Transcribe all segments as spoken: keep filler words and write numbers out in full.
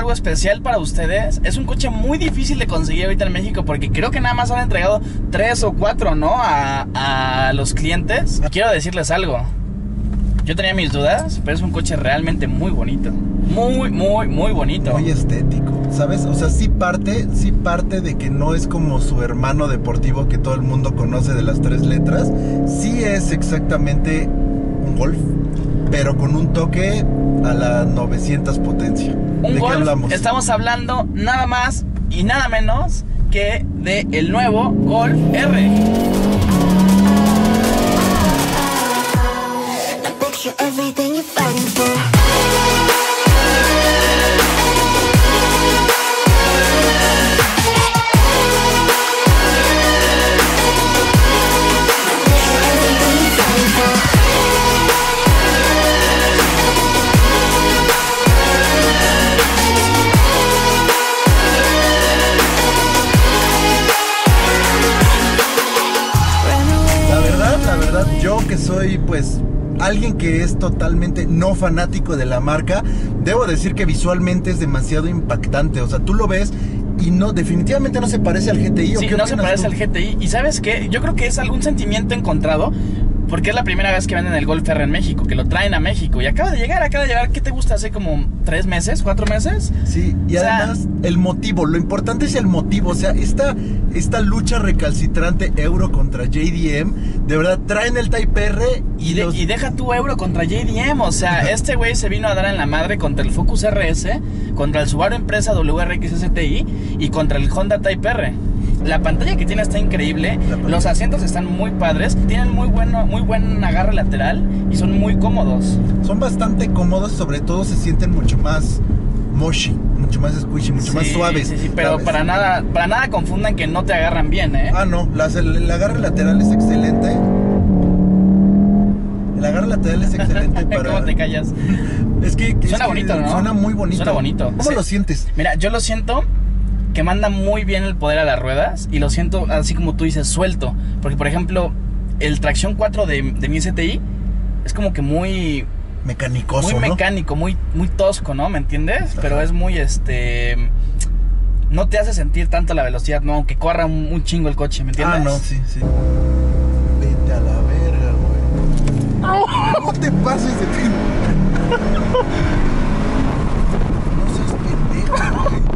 algo especial para ustedes. Es un coche muy difícil de conseguir ahorita en México, porque creo que nada más han entregado tres o cuatro, ¿no? A, a los clientes. Quiero decirles algo. Yo tenía mis dudas, pero es un coche realmente muy bonito. Muy, muy, muy bonito. Muy estético, ¿sabes? O sea, sí parte, sí parte de que no es como su hermano deportivo que todo el mundo conoce de las tres letras. Sí es exactamente un Golf, pero con un toque a la novecientos potencia. Un ¿De Golf, qué hablamos? Estamos hablando nada más y nada menos que de el nuevo Golf R. Everything you're fighting for. La verdad, la verdad, yo que soy pues alguien que es totalmente no fanático de la marca, debo decir que visualmente es demasiado impactante. O sea, tú lo ves y no, definitivamente no se parece al G T I. ¿O Sí, qué no se opinas parece tú? al G T I. Y ¿sabes qué? Yo creo que es algún sentimiento encontrado, porque es la primera vez que venden el Golf R en México, que lo traen a México. Y acaba de llegar, acaba de llegar, ¿qué te gusta? ¿Hace como tres meses, cuatro meses? Sí, y O sea, además el motivo, lo importante es el motivo. O sea, esta, esta lucha recalcitrante Euro contra J D M, de verdad traen el Type R y, Y, de- los... y deja tu Euro contra J D M. O sea, este güey se vino a dar en la madre contra el Focus R S, contra el Subaru Impreza W R X S T I y contra el Honda Type R. La pantalla que tiene está increíble, los asientos están muy padres, tienen muy bueno, muy buen agarre lateral y son muy cómodos. son bastante cómodos, sobre todo se sienten mucho más mushy, mucho más squishy, mucho Sí, más suaves. sí, sí, pero ¿sabes? para nada, para nada confundan que no te agarran bien, ¿eh? Ah, no, las- el, el agarre lateral es excelente. El agarre lateral es excelente para... ¿Cómo te callas? Es que es Suena que bonito, ¿no? Suena muy bonito. Suena bonito. ¿Cómo Sí. lo sientes? Mira, yo lo siento que manda muy bien el poder a las ruedas y lo siento así como tú dices, suelto. Porque, por ejemplo, el tracción cuatro de, de mi S T I es como que muy... Mecanicoso, muy ¿no? mecánico, muy, muy tosco, ¿no? ¿Me entiendes? Ajá. Pero es muy, este... no te hace sentir tanto la velocidad, ¿no? Aunque corra un, un chingo el coche, ¿me entiendes? Ah, no, sí, sí. Vete a la verga, güey. No te pases de ti. No seas pendejo, güey.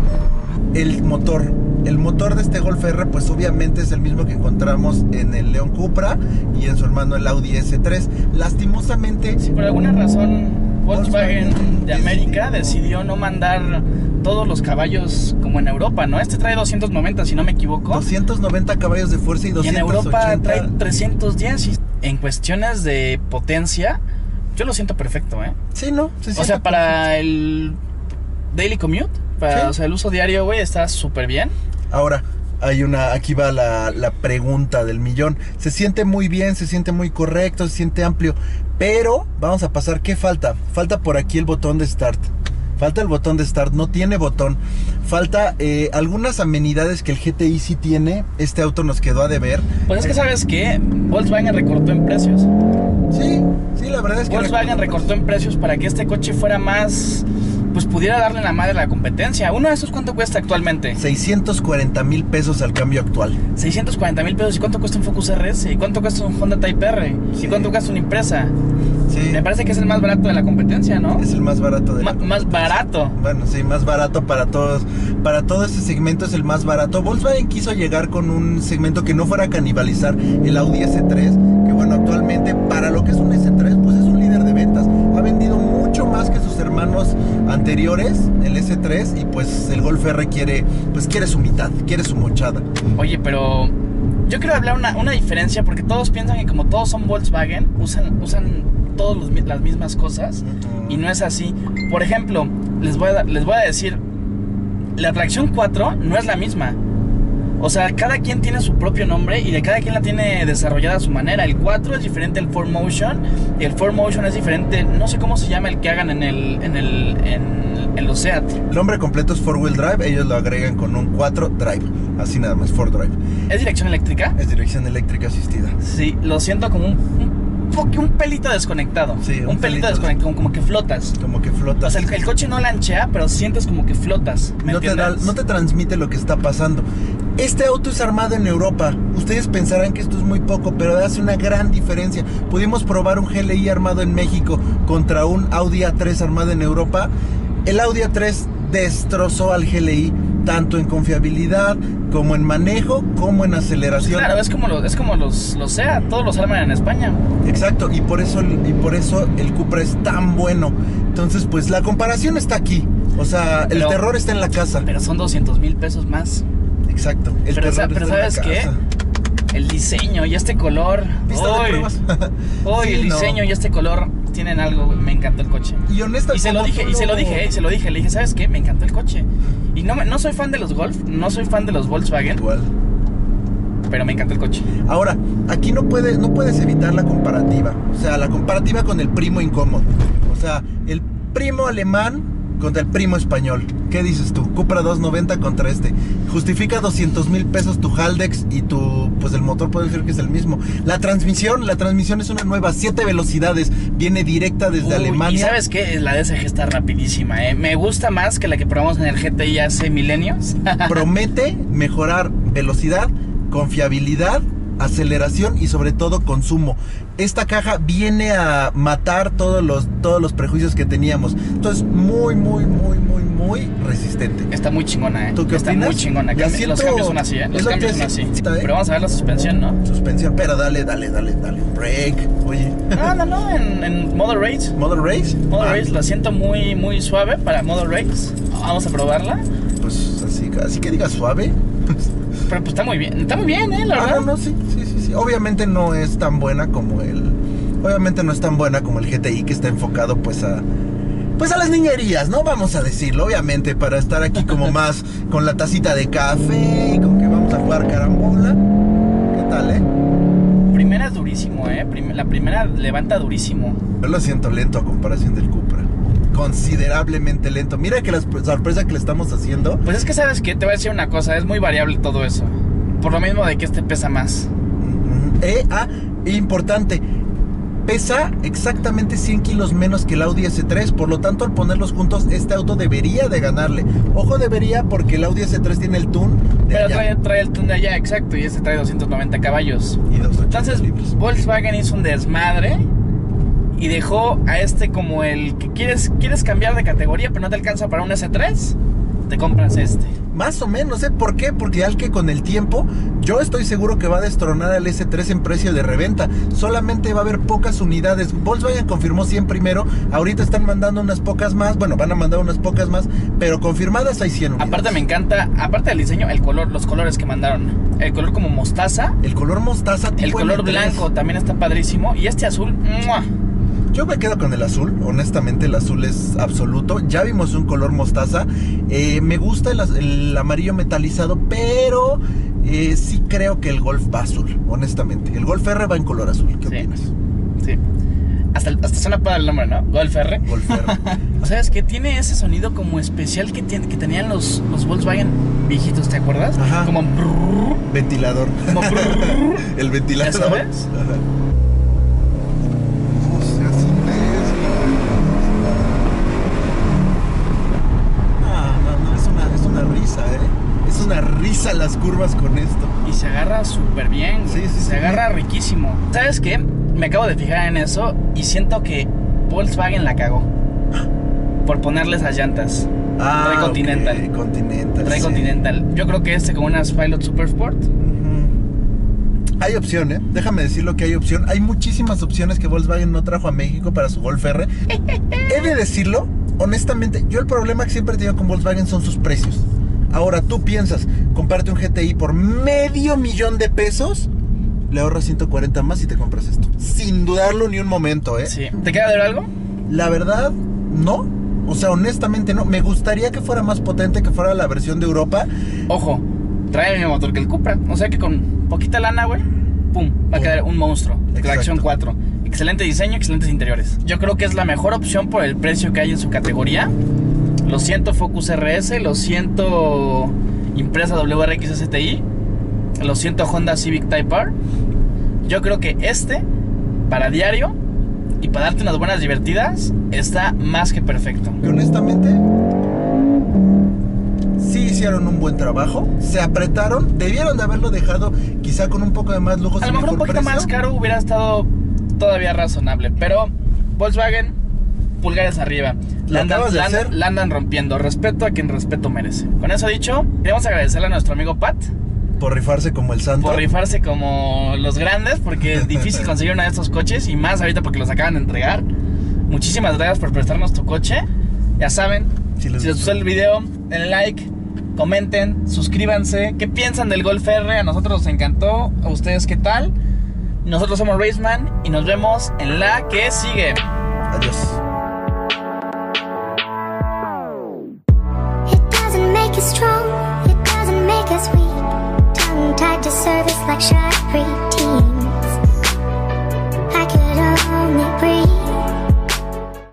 El motor. El motor de este Golf R, pues obviamente es el mismo que encontramos en el León Cupra y en su hermano el Audi S tres. Lastimosamente, Si por alguna razón Volkswagen Volkswagen de decidió- América decidió no mandar todos los caballos como en Europa, ¿no? Este trae doscientos noventa, si no me equivoco. doscientos noventa caballos de fuerza y Y en doscientos Europa ochenta. trae trescientos diez. Y en cuestiones de potencia, yo lo siento perfecto, ¿eh? Sí, ¿no? Se O siente sea, para el daily commute, para Sí. o sea, el uso diario, güey, está súper bien. Ahora, hay una, aquí va la, la pregunta del millón. Se siente muy bien, se siente muy correcto, se siente amplio. Pero, vamos a pasar, ¿qué falta? Falta por aquí el botón de start. Falta el botón de start, no tiene botón. Falta eh, algunas amenidades que el G T I sí tiene. Este auto nos quedó a deber. Pues es que, ¿sabes qué? Volkswagen recortó en precios. Sí, sí, la verdad es que... Volkswagen recortó en precios para que este coche fuera más... pues pudiera darle la madre a la competencia. Uno de estos, ¿cuánto cuesta actualmente? seiscientos cuarenta mil pesos al cambio actual. seiscientos cuarenta mil pesos. ¿Y cuánto cuesta un Focus R S? ¿Y cuánto cuesta un Honda Type R? Sí. ¿Y cuánto cuesta una Impreza? Sí, Me parece que es el más barato de la competencia, ¿no? es el más barato de la Ma- más barato. Bueno, sí, más barato para todos. Para todo ese segmento es el más barato. Volkswagen quiso llegar con un segmento que no fuera a canibalizar el Audi S tres. Que bueno, actualmente para lo que es un S tres, pues es un líder de ventas. Ha vendido mucho más que sus hermanos anteriores, el S tres. Y pues el Golf R quiere, pues quiere su mitad, quiere su mochada. Oye, pero yo quiero hablar una, una diferencia, porque todos piensan que como todos son Volkswagen, usan, usan todos los mi- las mismas cosas. Y no es así. Por ejemplo, les voy a, dar- les voy a decir, la tracción cuatro no es la misma. O sea, cada quien tiene su propio nombre y de cada quien la tiene desarrollada a su manera. El cuatro es diferente al cuatro Motion y el cuatro Motion es diferente, no sé cómo se llama el que hagan en el en el en, en los SEAT. El nombre completo es cuatro wheel drive, ellos lo agregan con un cuatro drive. Así nada más, cuatro drive. ¿Es dirección eléctrica? Es dirección eléctrica asistida. Sí, lo siento como un, un poqu- un pelito desconectado. Sí, un un pelito pelito desconectado, como, como que flotas. Como que flotas. O sea, el, el coche no lanchea, pero sientes como que flotas. ¿Me no te, da, entiendes? no te transmite lo que está pasando. Este auto es armado en Europa. Ustedes pensarán que esto es muy poco, pero hace una gran diferencia. Pudimos probar un G L I armado en México contra un Audi A tres armado en Europa. El Audi A tres destrozó al G L I, tanto en confiabilidad, como en manejo, como en aceleración. Claro, es como, lo, es como los, los SEAT, todos los arman en España. Exacto, y por eso, y por eso el Cupra es tan bueno. Entonces, pues la comparación está aquí. O sea, el Pero- terror está en la casa. Pero son doscientos mil pesos más. Exacto. El Pero, terror sa- pero está en la ¿sabes qué? casa. El diseño y este color. Pista de Hoy, pruebas. hoy Sí, el no. diseño y este color tienen algo, güey, me encantó el coche. Y honesta, Y se lo como dije, tú y se lo lo- dije, y se lo dije, le dije, ¿sabes qué? Me encantó el coche. Y no, me- no soy fan de los Golf, no soy fan de los Volkswagen, Igual. pero me encantó el coche. Ahora, aquí no puedes, no puedes evitar la comparativa. O sea, la comparativa con el primo incómodo. O sea, el primo alemán contra el primo español. ¿Qué dices tú? Cupra doscientos noventa contra este. Justifica doscientos mil pesos tu Haldex y tu, pues el motor puede decir que es el mismo. La transmisión, la transmisión es una nueva, siete velocidades. Viene directa desde Uy, Alemania. Y ¿sabes qué? La D S G está rapidísima, ¿eh? Me gusta más que la que probamos en el G T I hace milenios. Promete mejorar velocidad, confiabilidad, aceleración y sobre todo consumo. Esta caja viene a matar todos los, todos los prejuicios que teníamos. Entonces, muy, muy, muy, muy, muy resistente. Está muy chingona, ¿eh? ¿Tú qué Está opinas? muy chingona. Ya Cambi- Los siento- cambios son así, ¿eh? Los es lo cambios que son así. siento, ¿eh? Pero vamos a ver la suspensión, ¿no? Suspensión, pero dale, dale, dale, dale. Break. Oye. No, no, no, en, en Model Race. Model Race. Model Ah, Race la siento muy, muy suave para Model Race. Vamos a probarla. Pues así, así que diga suave. Pero pues está muy bien. Está muy bien, ¿eh? La Ah, verdad. no, no, sí, sí, sí, sí. Obviamente no es tan buena como el. Obviamente no es tan buena como el G T I, que está enfocado pues a. Pues a las niñerías, ¿no? Vamos a decirlo, obviamente, para estar aquí como más con la tacita de café y con que vamos a jugar carambola. ¿Qué tal, eh? Primera es durísimo, ¿eh? Prim- la primera levanta durísimo. Yo lo siento lento a comparación del Cupra. Considerablemente lento. Mira que la sorpresa que le estamos haciendo. Pues es que, ¿sabes qué? Te voy a decir una cosa. Es muy variable todo eso. Por lo mismo de que este pesa más. Eh, ah, importante. Pesa exactamente cien kilos menos que el Audi S tres, por lo tanto al ponerlos juntos este auto debería de ganarle. Ojo, debería, porque el Audi S tres tiene el tune de Pero allá. trae, trae el tune de allá, exacto. Y este trae doscientos noventa caballos. Y doscientos ochenta Entonces, libras. Volkswagen hizo un desmadre y dejó a este como el que quieres, quieres cambiar de categoría, pero no te alcanza para un S tres. Te compras este. Más o menos, ¿eh? ¿Por qué? Porque al que con el tiempo yo estoy seguro que va a destronar al S tres en precio de reventa. Solamente va a haber pocas unidades. Volkswagen confirmó cien primero. Ahorita están mandando unas pocas más. Bueno, van a mandar unas pocas más, pero confirmadas hay cien unidades. Aparte me encanta, aparte del diseño, el color, los colores que mandaron. El color como mostaza, El color mostaza tipo el color M tres. blanco también está padrísimo. Y este azul, ¡mua! Yo me quedo con el azul, honestamente el azul es absoluto. Ya vimos un color mostaza. Eh, me gusta el, az- el amarillo metalizado, pero eh, sí creo que el Golf va azul, honestamente. El Golf R va en color azul. ¿Qué Sí. opinas? Sí. Hasta, hasta suena para el nombre, ¿no? Golf R. Golf R. ¿Sabes qué? Tiene ese sonido como especial que, tiene, que tenían los, los Volkswagen viejitos, ¿te acuerdas? Ajá. Como brrr, Ventilador. como brrr. El ventilador. ¿Ya sabes? Ajá. O sea, sí, no, no, no, es una, es una risa, ¿eh? Es una risa las curvas con esto. Y se agarra súper bien, güey. Sí, sí, se sí. agarra riquísimo. ¿Sabes qué? Me acabo de fijar en eso y siento que Volkswagen la cagó por ponerle esas llantas. Ah, Trae Continental. ok, Continental. Trae sí. Continental. Yo creo que este con unas Pilot Super Sport. Ujú. Hay opción, ¿eh? Déjame decirlo que hay opción. Hay muchísimas opciones que Volkswagen no trajo a México para su Golf R. He de decirlo, honestamente, yo el problema que siempre he tenido con Volkswagen son sus precios. Ahora, tú piensas, comparte un G T I por medio millón de pesos, le ahorras ciento cuarenta más y te compras esto. Sin dudarlo ni un momento, ¿eh? Sí. ¿Te queda de ver algo? La verdad, no. O sea, honestamente no. Me gustaría que fuera más potente, que fuera la versión de Europa. Ojo, trae el mismo motor que el Cupra. O sea que con poquita lana, güey, pum, va a Pum. quedar un monstruo. Exacto. Tracción cuatro. Excelente diseño, excelentes interiores. Yo creo que es la mejor opción por el precio que hay en su categoría. Lo siento Focus R S, lo siento Impreza W R X S T I, lo siento Honda Civic Type R. Yo creo que este para diario y para darte unas buenas divertidas, está más que perfecto. Y honestamente, sí hicieron un buen trabajo, se apretaron, debieron de haberlo dejado quizá con un poco de más lujos. A lo mejor un poquito precio. más caro hubiera estado todavía razonable, pero Volkswagen, pulgares arriba. La andan, la, andan, la andan rompiendo. Respeto a quien respeto merece. Con eso dicho, queremos agradecerle a nuestro amigo Pat por rifarse como el santo. Por rifarse como los grandes, porque es difícil conseguir uno de estos coches, y más ahorita porque los acaban de entregar. Muchísimas gracias por prestarnos tu coche. Ya saben, si les, si les gustó el video, denle like, comenten, suscríbanse. ¿Qué piensan del Golf R? A nosotros nos encantó. ¿A ustedes qué tal? Nosotros somos Raceman y nos vemos en la que sigue. Adiós. It doesn't make us strong, it doesn't make us weak. Tongue tied to service like Shaq Creek.